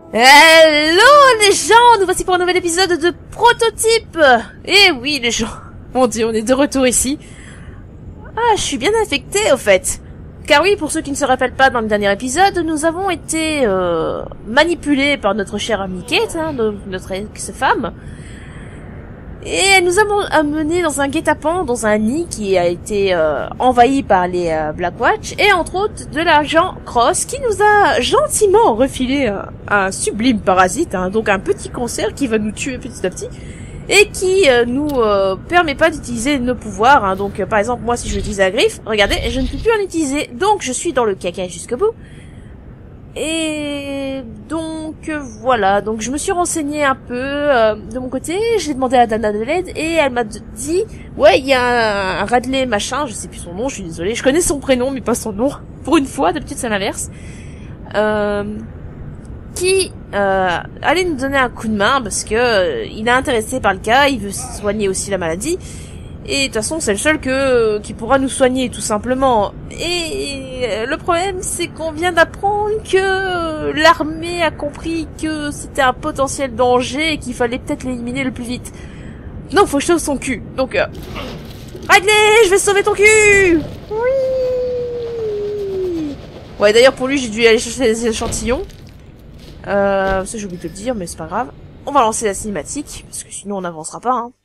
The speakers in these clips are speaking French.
Hello les gens, nous voici pour un nouvel épisode de Prototype. Eh oui les gens, mon dieu, on est de retour ici. Ah, je suis bien affectée au fait. Car oui, pour ceux qui ne se rappellent pas, dans le dernier épisode, nous avons été manipulés par notre chère amie Kate, notre ex-femme. Et elle nous a amenés dans un guet-apens, dans un nid qui a été envahi par les Blackwatch, et entre autres de l'agent Cross, qui nous a gentiment refilé un sublime parasite, donc un petit cancer qui va nous tuer petit à petit, et qui nous permet pas d'utiliser nos pouvoirs. Donc par exemple, moi si je veux utiliser la griffe, regardez, je ne peux plus en utiliser, donc je suis dans le caca jusqu'au bout. Et donc voilà, donc je me suis renseignée un peu de mon côté, j'ai demandé à Dana de l'aide et elle m'a dit ouais, il y a un Radley machin, je sais plus son nom, je suis désolée, je connais son prénom mais pas son nom, pour une fois, d'habitude c'est l'inverse, qui allait nous donner un coup de main parce que il est intéressé par le cas, il veut soigner aussi la maladie. Et de toute façon, c'est le seul qui pourra nous soigner, tout simplement. Et le problème, c'est qu'on vient d'apprendre que l'armée a compris que c'était un potentiel danger et qu'il fallait peut-être l'éliminer le plus vite. Non, faut que je sauve son cul. Donc, Radley, je vais sauver ton cul! Oui! Ouais, d'ailleurs, pour lui, j'ai dû aller chercher des échantillons. Ça, j'ai oublié de le dire, mais c'est pas grave. On va lancer la cinématique, parce que sinon, on n'avancera pas, hein.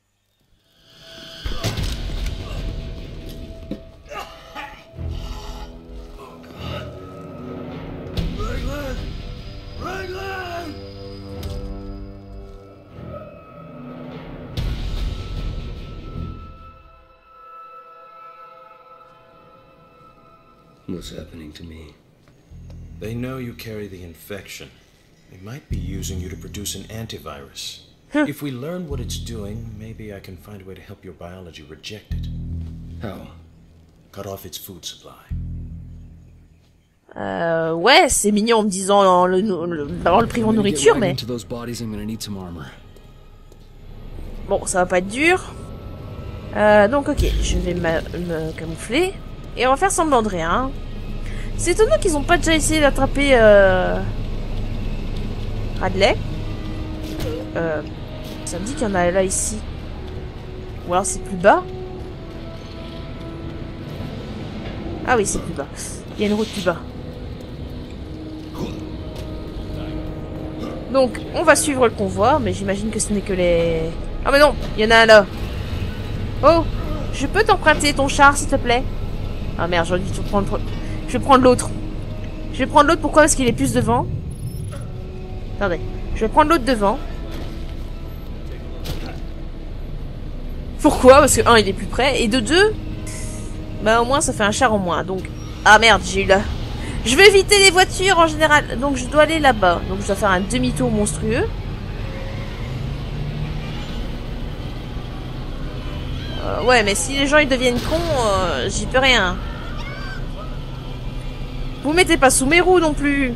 What's happening to me? They know you carry the infection. They might be using you to produce an antivirus. If we learn what it's doing, maybe I can find a way to help your biology reject it. How? Cut off its food supply. Ouais, c'est mignon en me disant le prix en nourriture, mais... Bon, ça va pas être dur. Donc ok, je vais me camoufler. Et on va faire semblant de rien. C'est étonnant qu'ils ont pas déjà essayé d'attraper Radley. Ça me dit qu'il y en a là ici. Ou alors c'est plus bas. Ah oui, c'est plus bas. Il y a une route plus bas. Donc, on va suivre le convoi, mais j'imagine que ce n'est que les... Ah mais non, il y en a un là. Oh, je peux t'emprunter ton char, s'il te plaît? Ah merde, j'aurais dû te prendre... Je vais prendre l'autre. Je vais prendre l'autre, pourquoi? Parce qu'il est plus devant. Attendez, je vais prendre l'autre devant. Pourquoi? Parce que, un, il est plus près, et de deux, bah au moins ça fait un char en moins, donc... Ah merde, j'ai eu là... Je vais éviter les voitures en général, donc je dois aller là-bas. Donc je dois faire un demi-tour monstrueux. Ouais, mais si les gens ils deviennent cons, j'y peux rien. Vous mettez pas sous mes roues non plus.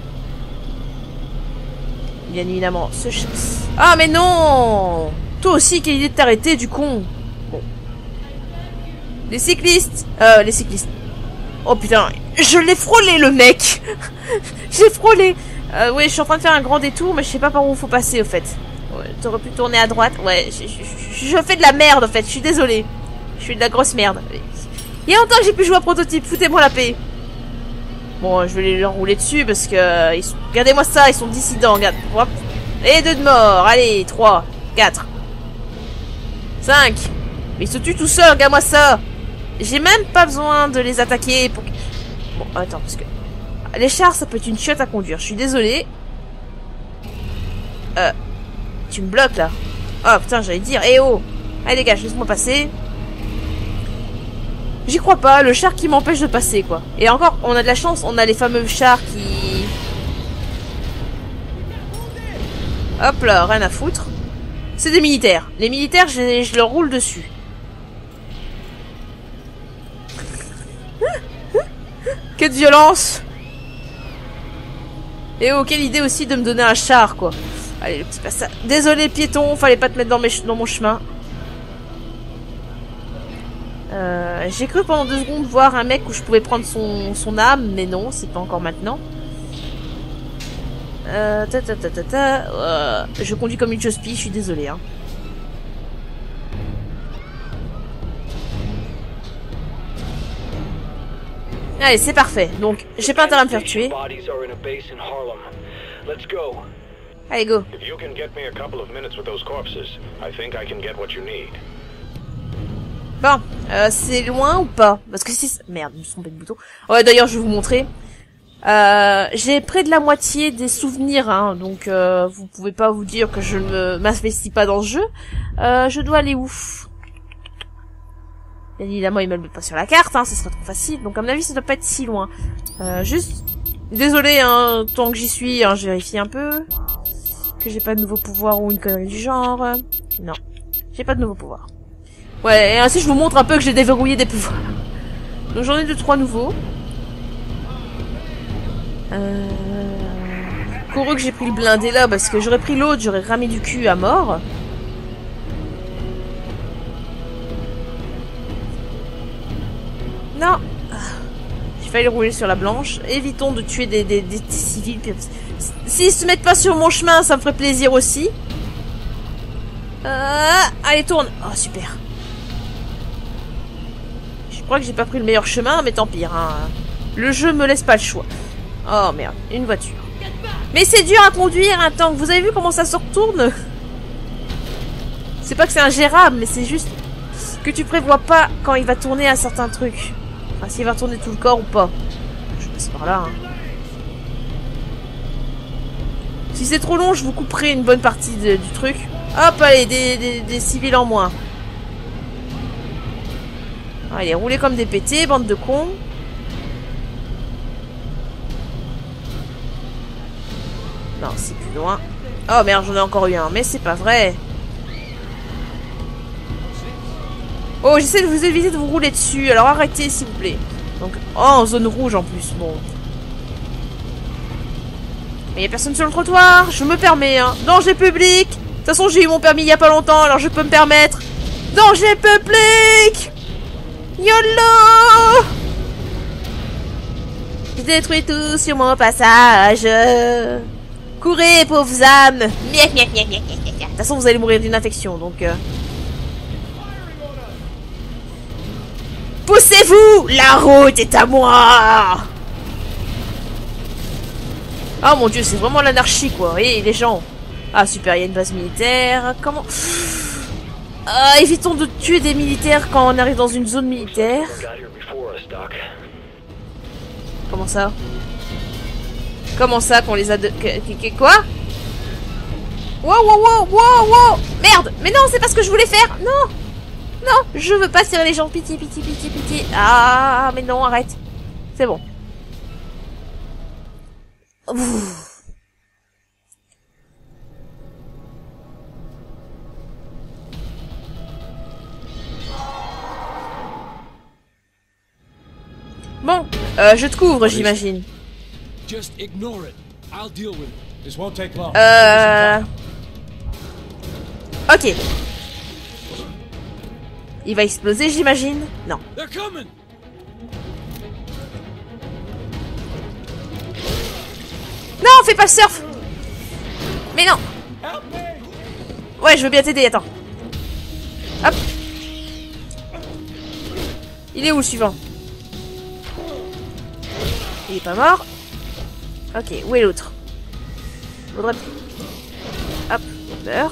Bien évidemment. Ah mais non! Toi aussi, quelle idée de t'arrêter, du con. Bon. Les cyclistes. Les cyclistes. Oh putain, je l'ai frôlé le mec. J'ai frôlé. Ouais, je suis en train de faire un grand détour, mais je sais pas par où il faut passer au fait. Ouais, t'aurais pu tourner à droite. Ouais, je fais de la merde en fait, je suis désolée. Je suis de la grosse merde. Il y a longtemps que j'ai pu jouer à Prototype, foutez-moi la paix. Bon, je vais leur rouler dessus parce que... Regardez-moi ça, ils sont dissidents, regarde. Hop. Et 2 de mort, allez, 3, 4, 5. Mais ils se tuent tout seuls, regarde-moi ça. J'ai même pas besoin de les attaquer pour... Bon, attends, parce que... Les chars, ça peut être une chiotte à conduire, je suis désolée. Tu me bloques, là. Oh, putain, j'allais dire, eh oh. Allez, dégage, laisse-moi passer. J'y crois pas, le char qui m'empêche de passer, quoi. Et encore, on a de la chance, on a les fameux chars qui... Hop là, rien à foutre. C'est des militaires. Les militaires, je leur roule dessus. Quelle violence! Et oh, quelle idée aussi de me donner un char, quoi. Allez, le petit passage. Désolé, piéton, fallait pas te mettre dans mon chemin. J'ai cru pendant 2 secondes voir un mec où je pouvais prendre son âme, mais non, c'est pas encore maintenant. Je conduis comme une chospi, je suis désolée. Hein. Allez, c'est parfait. Donc, j'ai pas intérêt à me faire tuer. Allez, go. Bon, c'est loin ou pas? Parce que si... Merde, je me suis trompé de bouton. Ouais, d'ailleurs, je vais vous montrer. J'ai près de la moitié des souvenirs, hein, donc vous pouvez pas vous dire que je ne m'investis pas dans ce jeu. Je dois aller où? Bien évidemment, il me le met pas sur la carte, hein, ce serait trop facile. Donc à mon avis, ça doit pas être si loin. Juste... Désolé, hein, tant que j'y suis, hein, je vérifie un peu. Que j'ai pas de nouveau pouvoir ou une connerie du genre. Non, j'ai pas de nouveau pouvoir. Ouais, et ainsi je vous montre un peu que j'ai déverrouillé des pouvoirs. Donc j'en ai 2-3 nouveaux. Heureux que j'ai pris le blindé là, parce que j'aurais pris l'autre, j'aurais ramé du cul à mort. Non. J'ai failli rouler sur la blanche. Évitons de tuer des civils. S'ils se mettent pas sur mon chemin, ça me ferait plaisir aussi. Allez, tourne. Oh, super. Je crois que j'ai pas pris le meilleur chemin, mais tant pis. Hein. Le jeu me laisse pas le choix. Oh merde, une voiture. Mais c'est dur à conduire un tank. Vous avez vu comment ça se retourne? C'est pas que c'est ingérable, mais c'est juste que tu prévois pas quand il va tourner un certain truc. Enfin, s'il va tourner tout le corps ou pas. Je passe par là. Hein. Si c'est trop long, je vous couperai une bonne partie du truc. Hop, allez, des civils en moins. Allez, roulez comme des pétés, bande de cons. Non, c'est plus loin. Oh merde, j'en ai encore eu un, mais c'est pas vrai. Oh, j'essaie de vous éviter de vous rouler dessus, alors arrêtez s'il vous plaît. Donc, oh, en zone rouge en plus, bon. Mais y'a personne sur le trottoir, je me permets, hein. Danger public. De toute façon, j'ai eu mon permis il y a pas longtemps, alors je peux me permettre. Danger public. YOLO. Je détruis tout sur mon passage. Courez, pauvres âmes. De toute façon, vous allez mourir d'une infection, donc... Poussez-vous! La route est à moi! Oh mon dieu, c'est vraiment l'anarchie, quoi. Et les gens... Ah, super, il y a une base militaire. Comment... évitons de tuer des militaires quand on arrive dans une zone militaire. Comment ça? Comment ça qu'on les a de... Quoi? Wow, wow, wow, wow, wow! Merde! Mais non, c'est pas ce que je voulais faire! Non! Non! Je veux pas tirer les gens! Pitié, pitié, pitié, pitié! Ah, mais non, arrête! C'est bon. Ouf. Bon, je te couvre, j'imagine. Ok. Il va exploser, j'imagine? Non. Non, fais pas le surf! Mais non! Ouais, je veux bien t'aider, attends. Hop. Il est où le suivant? Il est pas mort. Ok, où est l'autre? Faudrait... Hop, beurre.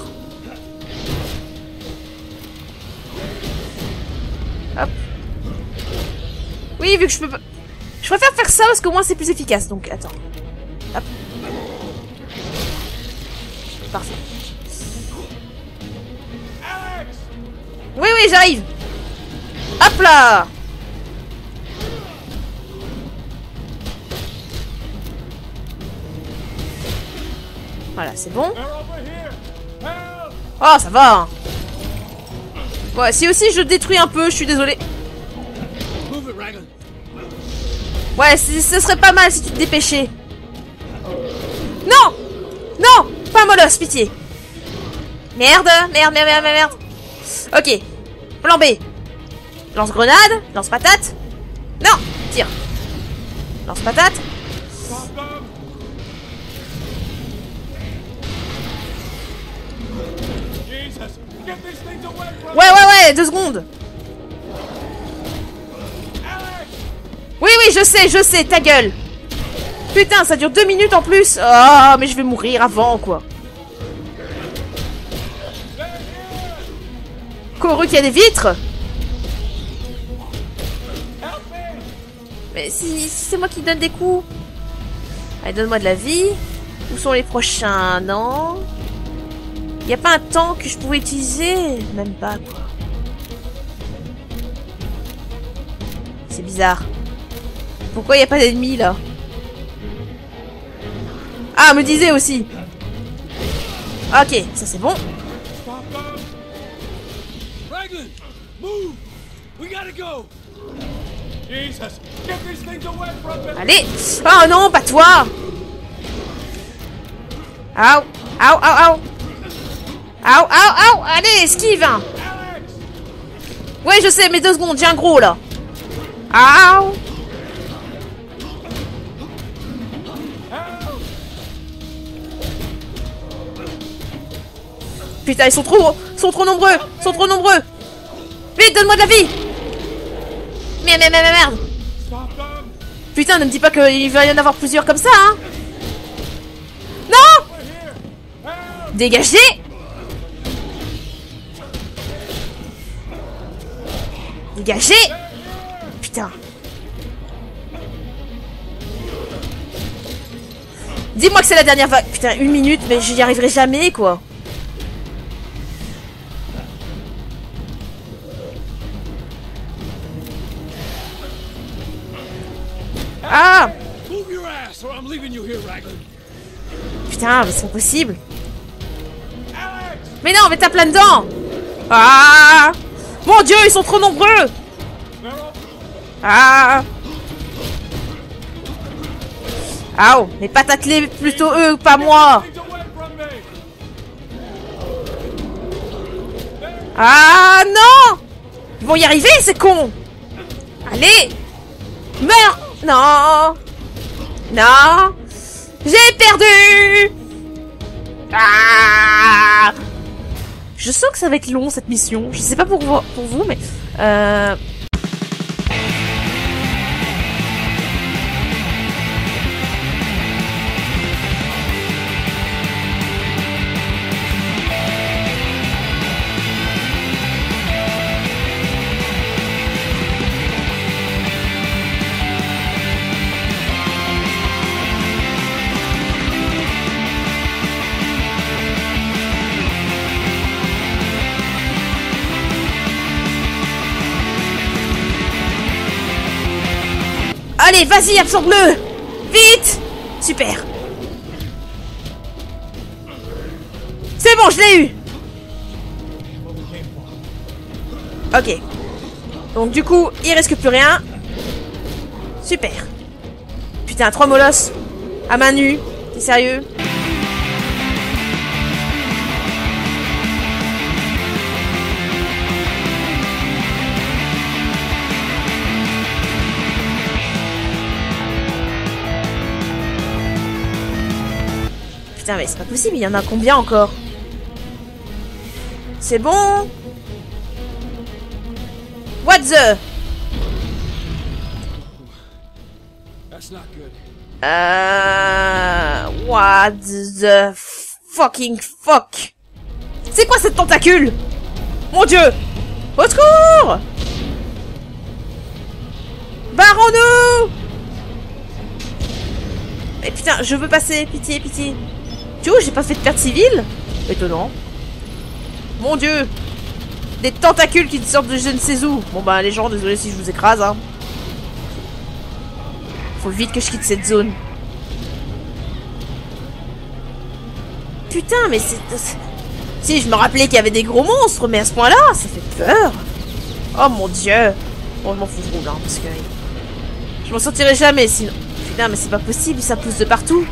Hop. Oui, vu que je peux pas... Je préfère faire ça parce qu'au moins c'est plus efficace, donc attends. Hop. Parfait. Oui, oui, j'arrive. Hop là. Voilà, c'est bon. Oh, ça va. Hein. Ouais, si aussi je détruis un peu, je suis désolé. Ouais, ce serait pas mal si tu te dépêchais. Non. Non. Pas molosse, pitié. Merde, merde, merde, merde, merde. Ok. Plan B. Lance-grenade. Lance-patate. Non. Tire. Lance-patate. Ouais, 2 secondes. Oui, je sais, ta gueule. Putain, ça dure 2 minutes en plus. Oh, mais je vais mourir avant, quoi. Couru qu'il y a des vitres. Mais si c'est moi qui donne des coups. Allez, donne-moi de la vie. Où sont les prochains? Non. Y a pas un tank que je pouvais utiliser? Même pas, quoi. C'est bizarre. Pourquoi y a pas d'ennemis, là? Ah, me disait aussi. Ok, ça c'est bon. Allez. Oh non, pas toi. Au. Allez, esquive. Ouais, je sais, mais 2 secondes, j'ai un gros, là. Au. Putain, ils sont trop nombreux. Vite, donne-moi de la vie. Merde. Putain, ne me dis pas qu'il va y en avoir plusieurs comme ça, hein. Non. Dégagez. Putain. Dis-moi que c'est la dernière vague. Putain, 1 minute, mais j'y arriverai jamais, quoi. Ah! Putain, mais c'est pas possible. Mais non, mais t'as plein dedans. Ah! Mon Dieu, ils sont trop nombreux. Ah! Ah, mais patate-les plutôt eux, pas moi. Ah non! Ils vont y arriver, c'est con. Allez! Meurs! Non! J'ai perdu! Ah! Je sens que ça va être long cette mission. Je sais pas pour vous, mais... Allez, vas-y, absorbe-le! Vite! Super! C'est bon, je l'ai eu! Ok. Donc du coup, il risque plus rien. Super. Putain, 3 molosses. À main nue. T'es sérieux? Putain, mais c'est pas possible, il y en a combien encore? C'est bon? What the? What the fucking fuck? C'est quoi cette tentacule? Mon Dieu! Au secours! Barrons-nous! Mais putain, je veux passer, pitié. Tu vois, j'ai pas fait de perte civile? Étonnant. Mon Dieu! Des tentacules qui sortent de je ne sais où. Bon bah les gens, désolé si je vous écrase, hein. Faut vite que je quitte cette zone. Putain, mais c'est... Si, je me rappelais qu'il y avait des gros monstres, mais à ce point-là, ça fait peur. Oh mon Dieu. Bon, je m'en fous, je roule, hein, parce que... Je m'en sortirai jamais, sinon... Putain, mais c'est pas possible, ça pousse de partout.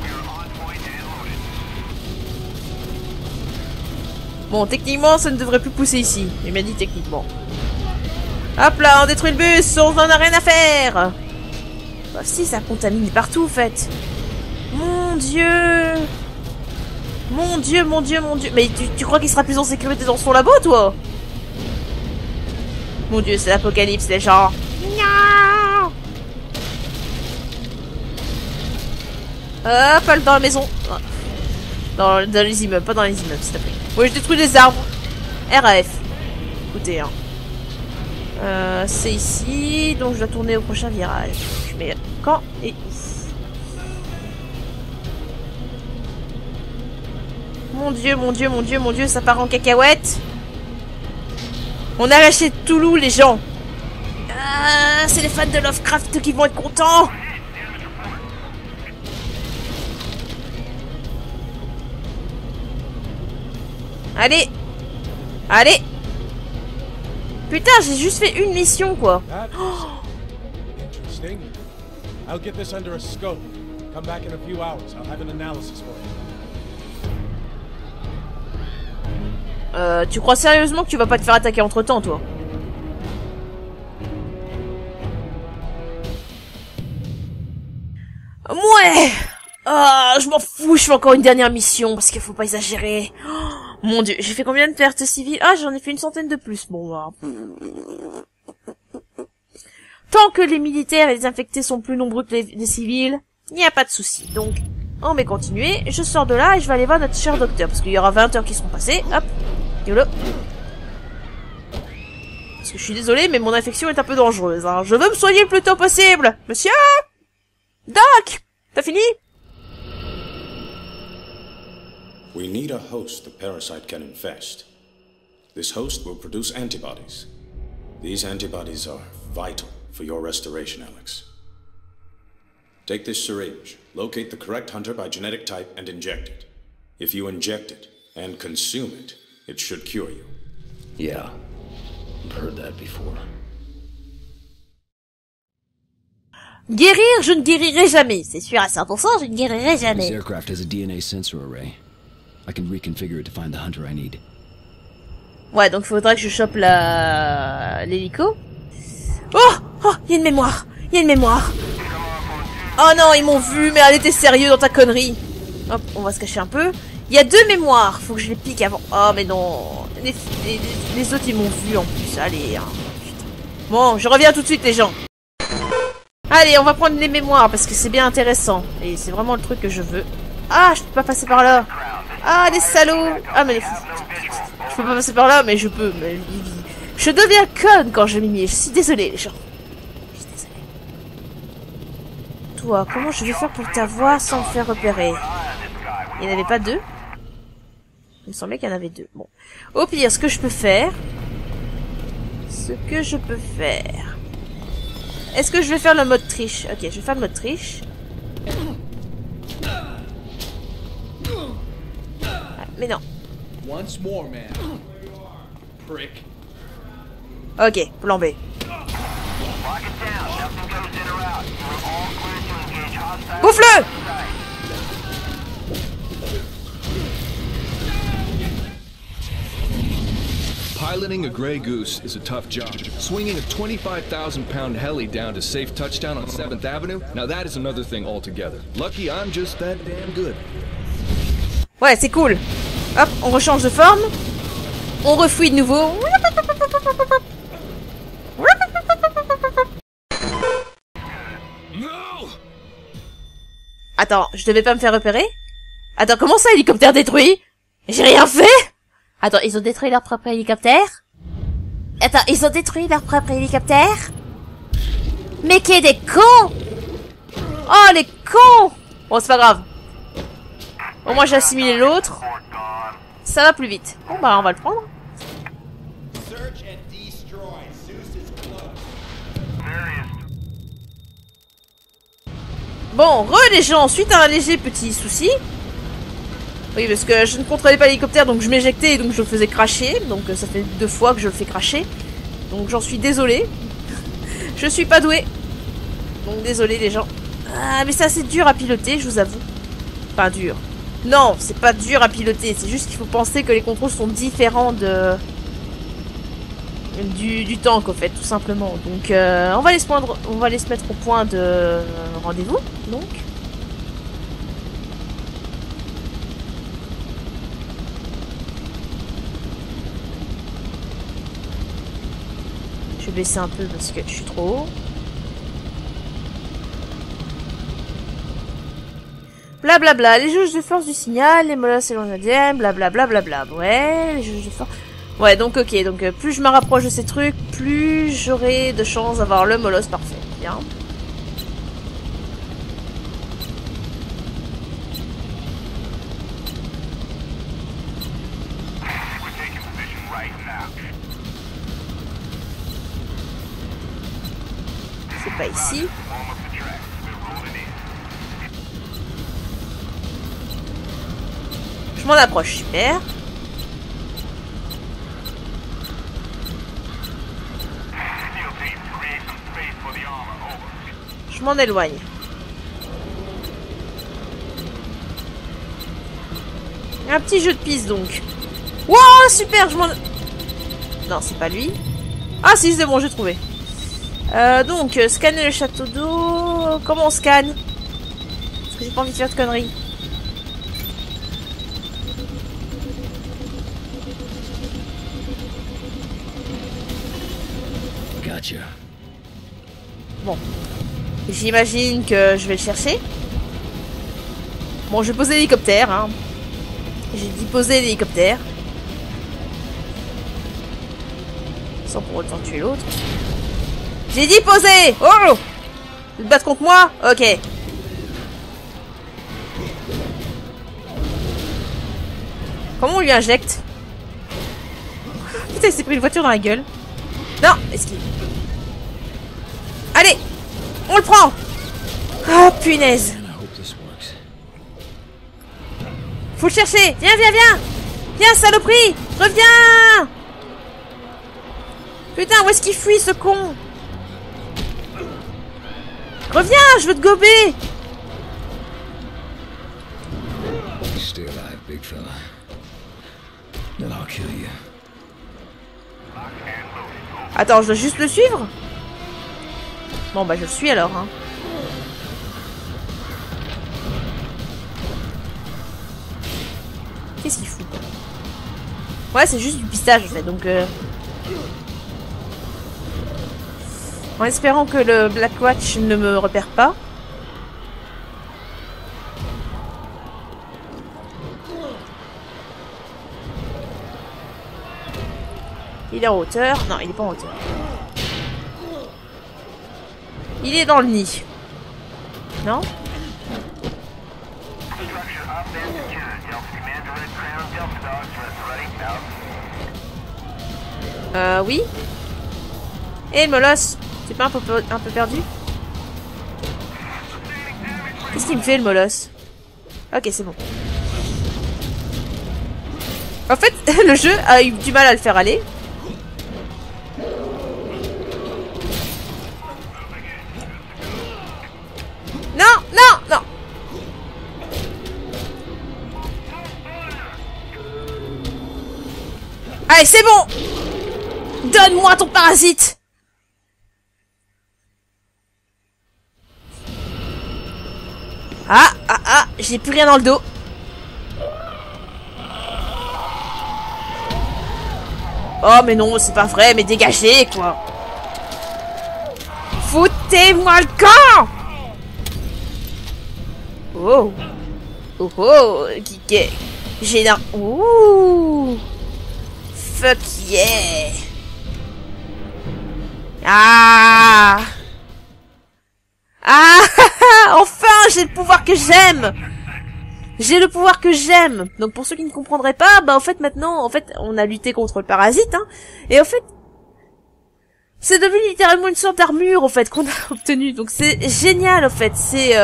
Bon, techniquement, ça ne devrait plus pousser ici. Il m'a dit techniquement. Hop là, on détruit le bus, on en a rien à faire. Bah si, ça contamine partout, en fait. Mon Dieu. Mon dieu, mon dieu, mon dieu. Mais tu crois qu'il sera plus en sécurité dans son labo, toi? Mon dieu, c'est l'apocalypse, les gens. Pas dans la maison. Dans les immeubles, pas dans les immeubles, s'il te plaît. Oui, je détruis les arbres. RAF. Écoutez, hein. C'est ici, donc je dois tourner au prochain virage. Mais quand et où? Mon dieu, mon dieu, mon dieu, mon dieu, ça part en cacahuète. On a lâché Toulouse, les gens. C'est les fans de Lovecraft qui vont être contents. Allez. Allez. Putain, j'ai juste fait une mission, quoi. Interesting. I'll get this under a scope. Come back in a few hours. I'll have an analysis for you. Tu crois sérieusement que tu vas pas te faire attaquer entre-temps, toi? Ouais. Je m'en fous, je fais encore une dernière mission, parce qu'il faut pas exagérer. Oh, mon dieu, j'ai fait combien de pertes civiles? J'en ai fait une centaine de plus, bon, bah. Tant que les militaires et les infectés sont plus nombreux que les civils, il n'y a pas de souci. Donc, on va continuer, je sors de là et je vais aller voir notre cher docteur, parce qu'il y aura 20 heures qui seront passées, hop, YOLO. Parce que je suis désolée, mais mon infection est un peu dangereuse, hein. Je veux me soigner le plus tôt possible. Monsieur Doc, t'as fini? We need a host the parasite can infest. This host will produce antibodies. These antibodies are vital for your restoration, Alex. Take this syringe, locate the correct hunter by genetic type, and inject it. If you inject it and consume it, it should cure you. Yeah, I've heard that before. Guérir, je ne guérirai jamais. C'est sûr à 100%, je ne guérirai jamais. This aircraft has a DNA sensor array. I can reconfigure it to find the hunter I need. Ouais, donc il faudra que je chope l'hélico. Oh, il y a une mémoire. Il y a une mémoire. Oh non, ils m'ont vu, mais allez, t'es sérieux dans ta connerie. Hop, on va se cacher un peu. Il y a 2 mémoires. Faut que je les pique avant. Oh, mais non. Les autres, ils m'ont vu en plus. Allez, hein. Putain. Bon, je reviens tout de suite, les gens. Allez, on va prendre les mémoires parce que c'est bien intéressant. Et c'est vraiment le truc que je veux. Je peux pas passer par là. Les salauds. Mais je peux pas passer par là, mais je peux. Mais je deviens conne quand je m'y mets. Je suis désolée, les gens. Je suis désolée. Toi, comment je vais faire pour t'avoir sans me faire repérer? Il n'y en avait pas 2? Il me semblait qu'il y en avait 2. Bon. Au pire, ce que je peux faire... Est-ce que je vais faire le mode triche? Ok, je vais faire le mode triche. Mais non. Once more, man. Prick. Ok, plan B. Bouffe-le! Piloting a Grey Goose is a tough job. Swinging a 25,000-pound heli down to safe touchdown on 7th Avenue, now that is another thing altogether. Lucky I'm just that damn good. Ouais, c'est cool. Hop, on rechange de forme. On refouille de nouveau. Attends, je devais pas me faire repérer? Attends, comment ça, hélicoptère détruit? J'ai rien fait? Attends, ils ont détruit leur propre hélicoptère? Attends, ils ont détruit leur propre hélicoptère? Mais qui est des cons! Oh, les cons! Bon, c'est pas grave. Au moins, j'ai assimilé l'autre. Ça va plus vite. Bon, bah, on va le prendre. Bon, les gens, suite à un léger petit souci. Oui, parce que je ne contrôlais pas l'hélicoptère, donc je m'éjectais et donc je le faisais cracher. Donc ça fait 2 fois que je le fais cracher. Donc j'en suis désolée. Je suis pas douée. Donc désolé les gens. Mais c'est assez dur à piloter, je vous avoue. Pas dur. Non, c'est pas dur à piloter. C'est juste qu'il faut penser que les contrôles sont différents du tank, au fait, tout simplement. Donc on va aller se mettre au point de rendez-vous, donc. vais baisser un peu parce que je suis trop haut. Blablabla, les jauges de force du signal, les molosses et l'onadienne, blablabla, blablabla. Ouais, les jauges de force... Ouais, donc ok, donc plus je me rapproche de ces trucs, plus j'aurai de chances d'avoir le molosse parfait. Bien. C'est pas ici. Je m'en approche, super. Je m'en éloigne. Un petit jeu de piste donc. Wow, super, je m'en... Non, c'est pas lui. Ah si, c'est bon, j'ai trouvé. Donc, scanner le château d'eau... Comment on scanne? Parce que j'ai pas envie de faire de conneries. Gotcha. Bon. J'imagine que je vais le chercher. Bon, je vais poser l'hélicoptère, hein. J'ai dit poser l'hélicoptère. Sans pour autant tuer l'autre. J'ai dit poser! Oh! Tu te battre contre moi? Ok. Comment on lui injecte? Putain, il s'est pris une voiture dans la gueule. Non, esquive. Allez! On le prend! Oh, punaise! Faut le chercher! Viens, viens, viens! Viens, saloperie! Reviens! Putain, où est-ce qu'il fuit, ce con? Reviens, je veux te gober! Stay alive, big fella. Then I'll kill you. Attends, je dois juste le suivre? Bon, bah je le suis alors, hein. Qu'est-ce qu'il fout? Ouais, c'est juste du pistage en fait, donc en espérant que le Black Watch ne me repère pas. Il est en hauteur. Non, il est pas en hauteur. Il est dans le nid. Non? Oui. Et le molosse, c'est pas un peu perdu? Qu'est-ce qu'il me fait le molosse? Ok, c'est bon. En fait, le jeu a eu du mal à le faire aller. Non, non, non. Allez, c'est bon. Donne-moi ton parasite. Ah, j'ai plus rien dans le dos. Oh, mais non, c'est pas vrai, mais dégagez, quoi. Foutez-moi le camp. Oh. Oh, oh, j'ai un... Ouh. Fuck yeah. Ah. Ah. Enfin, j'ai le pouvoir que j'aime. J'ai le pouvoir que j'aime. Donc pour ceux qui ne comprendraient pas, bah en fait maintenant, on a lutté contre le parasite, hein. Et en fait, c'est devenu littéralement une sorte d'armure, en fait, qu'on a obtenue. Donc c'est génial, en fait. C'est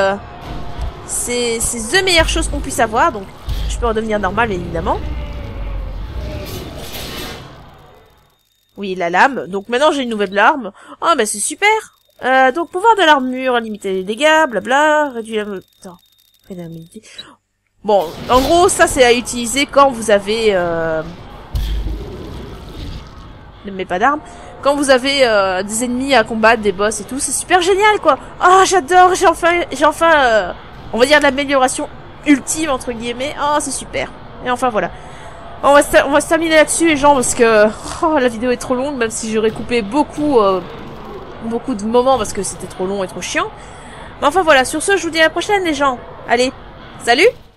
the meilleure chose qu'on puisse avoir. Donc je peux redevenir normal, évidemment. Oui, la lame. Donc maintenant j'ai une nouvelle arme. Oh, bah c'est super. Donc pouvoir de l'armure, limiter les dégâts, blabla, réduire la... Attends. Bon, en gros, ça c'est à utiliser quand vous avez... Ne mets pas d'armes. Quand vous avez des ennemis à combattre, des boss et tout, c'est super génial, quoi. Oh, j'adore, j'ai enfin on va dire l'amélioration ultime, entre guillemets. Oh, c'est super. Et enfin, voilà. On va se terminer là-dessus les gens parce que la vidéo est trop longue, même si j'aurais coupé beaucoup de moments parce que c'était trop long et trop chiant. Mais enfin voilà, sur ce je vous dis à la prochaine les gens. Allez, salut!